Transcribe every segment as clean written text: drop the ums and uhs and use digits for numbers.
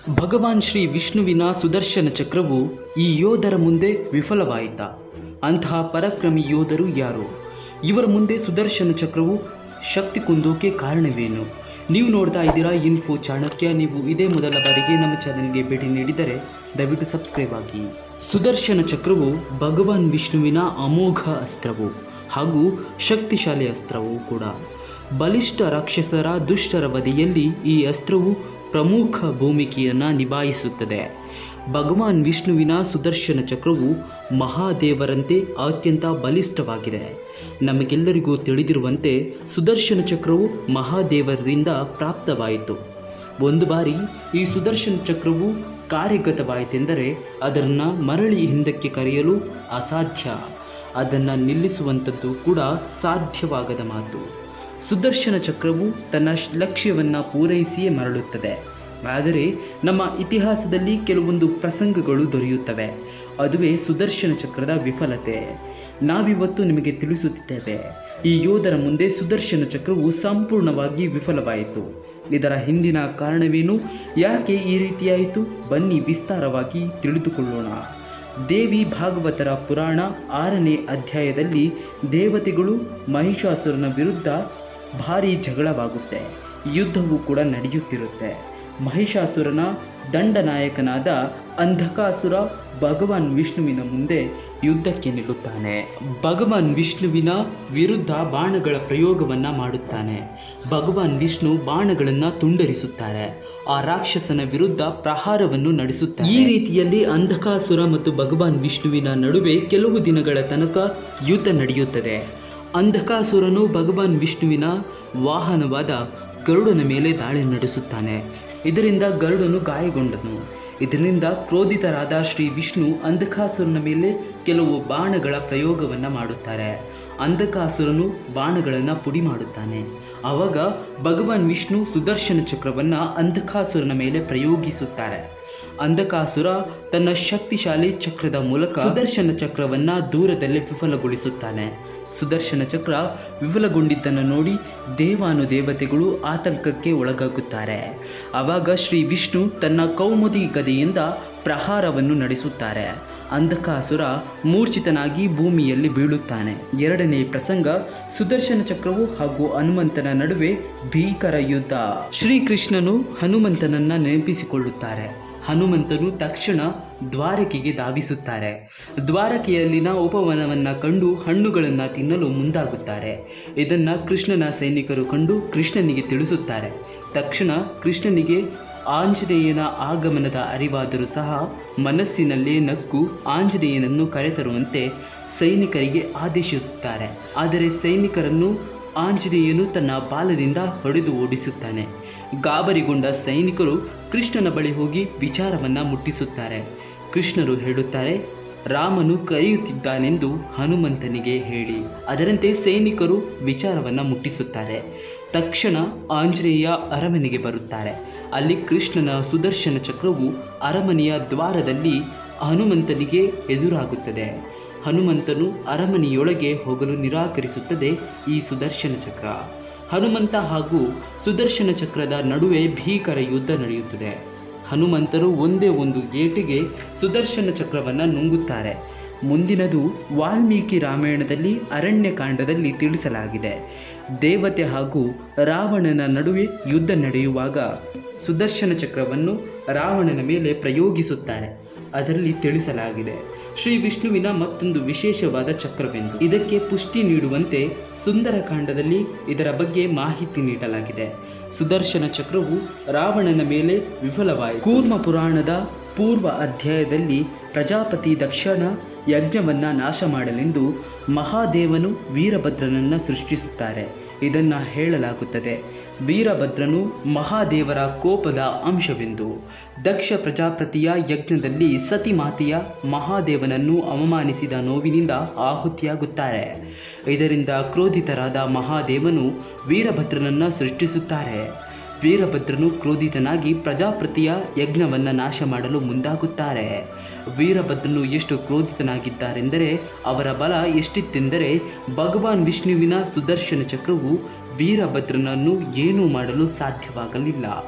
ಭಗವಾನ್ ಶ್ರೀ ವಿಷ್ಣುವಿನ ಸುದರ್ಶನ ಚಕ್ರವು ಈ ಯೋಧರ ಮುಂದೆ ವಿಫಲವಾಯಿತಾ? ಅಂತಹ ಪರಾಕ್ರಮಿ ಯೋಧರು ಯಾರು? ಇವರ ಮುಂದೆ ಸುದರ್ಶನ ಚಕ್ರವು ಶಕ್ತಿ ಕುಂದೋಕೆ ಕಾರಣವೇನು? ನೀವು ನೋಡ್ತಾ ಇದ್ದೀರಾ ಇನ್ಫೋ ಚಾಣಕ್ಯ. ನೀವು ಇದೇ ಮೊದಲ ಬಾರಿಗೆ ನಮ್ಮ ಚಾನೆಲ್ಗೆ ಭೇಟಿ ನೀಡಿದರೆ ದಯವಿಟ್ಟು ಸಬ್ಸ್ಕ್ರೈಬ್ ಆಗಿ. ಸುದರ್ಶನ ಚಕ್ರವು ಭಗವಾನ್ ವಿಷ್ಣುವಿನ ಅಮೋಘ ಅಸ್ತ್ರವು ಹಾಗೂ ಶಕ್ತಿಶಾಲಿ ಅಸ್ತ್ರವೂ ಕೂಡ. ಬಲಿಷ್ಠ ರಾಕ್ಷಸರ ದುಷ್ಟರ ವಧೆಯಲ್ಲಿ ಈ ಅಸ್ತ್ರವು ಪ್ರಮುಖ ಭೂಮಿಕೆಯನ್ನು ನಿಭಾಯಿಸುತ್ತದೆ. ಭಗವಾನ್ ವಿಷ್ಣುವಿನ ಸುದರ್ಶನ ಚಕ್ರವು ಮಹಾದೇವರಂತೆ ಅತ್ಯಂತ ಬಲಿಷ್ಠವಾಗಿದೆ. ನಮಗೆಲ್ಲರಿಗೂ ತಿಳಿದಿರುವಂತೆ ಸುದರ್ಶನ ಚಕ್ರವು ಮಹಾದೇವರಿಂದ ಪ್ರಾಪ್ತವಾಯಿತು. ಒಂದು ಬಾರಿ ಈ ಸುದರ್ಶನ ಚಕ್ರವು ಕಾರ್ಯಗತವಾಯಿತೆಂದರೆ ಅದನ್ನು ಮರಳಿ ಹಿಂದಕ್ಕೆ ಕರೆಯಲು ಅಸಾಧ್ಯ. ಅದನ್ನು ನಿಲ್ಲಿಸುವಂಥದ್ದು ಕೂಡ ಸಾಧ್ಯವಾಗದ ಮಾತು. ಸುದರ್ಶನ ಚಕ್ರವು ತನ್ನ ಲಕ್ಷ್ಯವನ್ನು ಪೂರೈಸಿಯೇ ಮರಳುತ್ತದೆ. ಆದರೆ ನಮ್ಮ ಇತಿಹಾಸದಲ್ಲಿ ಕೆಲವೊಂದು ಪ್ರಸಂಗಗಳು ದೊರೆಯುತ್ತವೆ. ಅದುವೇ ಸುದರ್ಶನ ಚಕ್ರದ ವಿಫಲತೆ. ನಾವಿವತ್ತು ನಿಮಗೆ ತಿಳಿಸುತ್ತಿದ್ದೇವೆ. ಈ ಯೋಧರ ಮುಂದೆ ಸುದರ್ಶನ ಚಕ್ರವು ಸಂಪೂರ್ಣವಾಗಿ ವಿಫಲವಾಯಿತು. ಇದರ ಹಿಂದಿನ ಕಾರಣವೇನು? ಯಾಕೆ ಈ ರೀತಿಯಾಯಿತು? ಬನ್ನಿ ವಿಸ್ತಾರವಾಗಿ ತಿಳಿದುಕೊಳ್ಳೋಣ. ದೇವಿ ಭಾಗವತರ ಪುರಾಣ 6ನೇ ಅಧ್ಯಾಯದಲ್ಲಿ ದೇವತೆಗಳು ಮಹಿಷಾಸುರನ ವಿರುದ್ಧ ಭಾರೀ ಜಗಳವಾಗುತ್ತೆ. ಯುದ್ಧವೂ ಕೂಡ ನಡೆಯುತ್ತಿರುತ್ತೆ. ಮಹಿಷಾಸುರನ ದಂಡನಾಯಕನಾದ ಅಂಧಕಾಸುರ ಭಗವಾನ್ ವಿಷ್ಣುವಿನ ಮುಂದೆ ಯುದ್ಧಕ್ಕೆ ನಿಲ್ಲುತ್ತಾನೆ. ಭಗವಾನ್ ವಿಷ್ಣುವಿನ ವಿರುದ್ಧ ಬಾಣಗಳ ಪ್ರಯೋಗವನ್ನು ಮಾಡುತ್ತಾನೆ. ಭಗವಾನ್ ವಿಷ್ಣು ಬಾಣಗಳನ್ನು ತುಂಡರಿಸುತ್ತಾರೆ. ಆ ರಾಕ್ಷಸನ ವಿರುದ್ಧ ಪ್ರಹಾರವನ್ನು ನಡೆಸುತ್ತಾರೆ. ಈ ರೀತಿಯಲ್ಲಿ ಅಂಧಕಾಸುರ ಮತ್ತು ಭಗವಾನ್ ವಿಷ್ಣುವಿನ ನಡುವೆ ಕೆಲವು ದಿನಗಳ ತನಕ ಯುದ್ಧ ನಡೆಯುತ್ತದೆ. ಅಂಧಕಾಸುರನು ಭಗವಾನ್ ವಿಷ್ಣುವಿನ ವಾಹನವಾದ ಗರುಡನ ಮೇಲೆ ದಾಳಿ ನಡೆಸುತ್ತಾನೆ. ಇದರಿಂದ ಗರುಡನು ಗಾಯಗೊಂಡನು. ಇದರಿಂದ ಕ್ರೋಧಿತರಾದ ಶ್ರೀ ವಿಷ್ಣು ಅಂಧಕಾಸುರನ ಮೇಲೆ ಕೆಲವು ಬಾಣಗಳ ಪ್ರಯೋಗವನ್ನು ಮಾಡುತ್ತಾರೆ. ಅಂಧಕಾಸುರನು ಬಾಣಗಳನ್ನು ಪುಡಿ ಮಾಡುತ್ತಾನೆ. ಆವಾಗ ಭಗವಾನ್ ವಿಷ್ಣು ಸುದರ್ಶನ ಚಕ್ರವನ್ನು ಅಂಧಕಾಸುರನ ಮೇಲೆ ಪ್ರಯೋಗಿಸುತ್ತಾರೆ. ಅಂಧಕಾಸುರ ತನ್ನ ಶಕ್ತಿಶಾಲಿ ಚಕ್ರದ ಮೂಲಕ ಸುದರ್ಶನ ಚಕ್ರವನ್ನು ದೂರದಲ್ಲಿ ವಿಫಲಗೊಳಿಸುತ್ತಾನೆ. ಸುದರ್ಶನ ಚಕ್ರ ವಿಫಲಗೊಂಡಿದ್ದನ್ನು ನೋಡಿ ದೇವಾನುದೇವತೆಗಳು ಆತಂಕಕ್ಕೆ ಒಳಗಾಗುತ್ತಾರೆ. ಆವಾಗ ಶ್ರೀ ವಿಷ್ಣು ತನ್ನ ಕೌಮುದಿ ಗದೆಯಿಂದ ಪ್ರಹಾರವನ್ನು ನಡೆಸುತ್ತಾರೆ. ಅಂಧಕಾಸುರ ಮೂರ್ಛಿತನಾಗಿ ಭೂಮಿಯಲ್ಲಿ ಬೀಳುತ್ತಾನೆ. ಎರಡನೇ ಪ್ರಸಂಗ, ಸುದರ್ಶನ ಚಕ್ರವು ಹಾಗೂ ಹನುಮಂತನ ನಡುವೆ ಭೀಕರ ಯುದ್ಧ. ಶ್ರೀಕೃಷ್ಣನು ಹನುಮಂತನನ್ನ ನೆನಪಿಸಿಕೊಳ್ಳುತ್ತಾರೆ. ಹನುಮಂತನು ತಕ್ಷಣ ದ್ವಾರಕೆಗೆ ಧಾವಿಸುತ್ತಾರೆ. ದ್ವಾರಕೆಯಲ್ಲಿನ ಉಪವನವನ್ನು ಕಂಡು ಹಣ್ಣುಗಳನ್ನು ತಿನ್ನಲು ಮುಂದಾಗುತ್ತಾರೆ. ಇದನ್ನು ಕೃಷ್ಣನ ಸೈನಿಕರು ಕಂಡು ಕೃಷ್ಣನಿಗೆ ತಿಳಿಸುತ್ತಾರೆ. ತಕ್ಷಣ ಕೃಷ್ಣನಿಗೆ ಆಂಜನೇಯನ ಆಗಮನದ ಅರಿವಾದರೂ ಸಹ ಮನಸ್ಸಿನಲ್ಲೇ ನಕ್ಕು ಆಂಜನೇಯನನ್ನು ಕರೆತರುವಂತೆ ಸೈನಿಕರಿಗೆ ಆದೇಶಿಸುತ್ತಾರೆ. ಆದರೆ ಸೈನಿಕರನ್ನು ಆಂಜನೇಯನು ತನ್ನ ಬಾಲದಿಂದ ಹೊಡೆದು ಓಡಿಸುತ್ತಾನೆ. ಗಾಬರಿಗೊಂಡ ಸೈನಿಕರು ಕೃಷ್ಣನ ಬಳಿ ಹೋಗಿ ವಿಚಾರವನ್ನು ಮುಟ್ಟಿಸುತ್ತಾರೆ. ಕೃಷ್ಣರು ಹೇಳುತ್ತಾರೆ, ರಾಮನು ಕರೆಯುತ್ತಿದ್ದಾನೆಂದು ಹನುಮಂತನಿಗೆ ಹೇಳಿ. ಅದರಂತೆ ಸೈನಿಕರು ವಿಚಾರವನ್ನು ಮುಟ್ಟಿಸುತ್ತಾರೆ. ತಕ್ಷಣ ಆಂಜನೇಯ ಅರಮನೆಗೆ ಬರುತ್ತಾರೆ. ಅಲ್ಲಿ ಕೃಷ್ಣನ ಸುದರ್ಶನ ಚಕ್ರವು ಅರಮನೆಯ ದ್ವಾರದಲ್ಲಿ ಹನುಮಂತನಿಗೆ ಎದುರಾಗುತ್ತದೆ. ಹನುಮಂತನು ಅರಮನೆಯೊಳಗೆ ಹೋಗಲು ನಿರಾಕರಿಸುತ್ತದೆ ಈ ಸುದರ್ಶನ ಚಕ್ರ. ಹನುಮಂತ ಹಾಗೂ ಸುದರ್ಶನ ಚಕ್ರದ ನಡುವೆ ಭೀಕರ ಯುದ್ಧ ನಡೆಯುತ್ತದೆ. ಹನುಮಂತರು ಒಂದೇ ಒಂದು ಏಟಿಗೆ ಸುದರ್ಶನ ಚಕ್ರವನ್ನು ನುಂಗುತ್ತಾರೆ. ಮುಂದಿನದು ವಾಲ್ಮೀಕಿ ರಾಮಾಯಣದಲ್ಲಿ ಅರಣ್ಯಕಾಂಡದಲ್ಲಿ ತಿಳಿಸಲಾಗಿದೆ. ದೇವತೆ ಹಾಗೂ ರಾವಣನ ನಡುವೆ ಯುದ್ಧ ನಡೆಯುವಾಗ ಸುದರ್ಶನ ಚಕ್ರವನ್ನು ರಾವಣನ ಮೇಲೆ ಪ್ರಯೋಗಿಸುತ್ತಾರೆ. ಅದರಲ್ಲಿ ತಿಳಿಸಲಾಗಿದೆ ಶ್ರೀ ವಿಷ್ಣುವಿನ ಮತ್ತೊಂದು ವಿಶೇಷವಾದ ಚಕ್ರವೆಂದು. ಇದಕ್ಕೆ ಪುಷ್ಟಿ ನೀಡುವಂತೆ ಸುಂದರಕಾಂಡದಲ್ಲಿ ಇದರ ಬಗ್ಗೆ ಮಾಹಿತಿ ನೀಡಲಾಗಿದೆ. ಸುದರ್ಶನ ಚಕ್ರವು ರಾವಣನ ಮೇಲೆ ವಿಫಲವಾಯಿತು. ಕೂರ್ಮ ಪುರಾಣದ ಪೂರ್ವ ಅಧ್ಯಾಯದಲ್ಲಿ ಪ್ರಜಾಪತಿ ದಕ್ಷನ ಯಜ್ಞವನ್ನು ನಾಶ ಮಾಡಲೆಂದು ಮಹಾದೇವನು ವೀರಭದ್ರನನ್ನು ಸೃಷ್ಟಿಸುತ್ತಾರೆ. ಇದನ್ನು ಹೇಳಲಾಗುತ್ತದೆ ವೀರಭದ್ರನು ಮಹಾದೇವರ ಕೋಪದ ಅಂಶವೆಂದು. ದಕ್ಷ ಪ್ರಜಾಪತಿಯ ಯಜ್ಞದಲ್ಲಿ ಸತಿಮಾತೆಯ ಮಹಾದೇವನನ್ನು ಅವಮಾನಿಸಿದ ನೋವಿನಿಂದ ಆಹುತಿಯಾಗುತ್ತಾರೆ. ಇದರಿಂದ ಕ್ರೋಧಿತರಾದ ಮಹಾದೇವನು ವೀರಭದ್ರನನ್ನು ಸೃಷ್ಟಿಸುತ್ತಾರೆ. ವೀರಭದ್ರನು ಕ್ರೋಧಿತನಾಗಿ ಪ್ರಜಾಪತಿಯ ಯಜ್ಞವನ್ನು ನಾಶ ಮಾಡಲು ಮುಂದಾಗುತ್ತಾರೆ. ವೀರಭದ್ರನು ಎಷ್ಟು ಕ್ರೋಧಿತನಾಗಿದ್ದಾರೆಂದರೆ ಅವರ ಬಲ ಎಷ್ಟಿತ್ತೆಂದರೆ ಭಗವಾನ್ ವಿಷ್ಣುವಿನ ಸುದರ್ಶನ ಚಕ್ರವು ವೀರಭದ್ರನನ್ನು ಏನೂ ಮಾಡಲು ಸಾಧ್ಯವಾಗಲಿಲ್ಲ.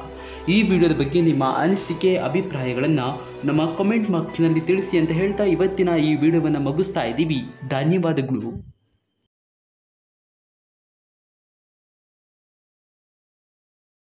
ಈ ವಿಡಿಯೋದ ಬಗ್ಗೆ ನಿಮ್ಮ ಅನಿಸಿಕೆ ಅಭಿಪ್ರಾಯಗಳನ್ನು ನಮ್ಮ ಕಾಮೆಂಟ್ ಬಾಕ್ಸ್ನಲ್ಲಿ ತಿಳಿಸಿ ಅಂತ ಹೇಳ್ತಾ ಇವತ್ತಿನ ಈ ವಿಡಿಯೋವನ್ನು ಮುಗಿಸ್ತಾ ಇದ್ದೀವಿ. ಧನ್ಯವಾದಗಳು.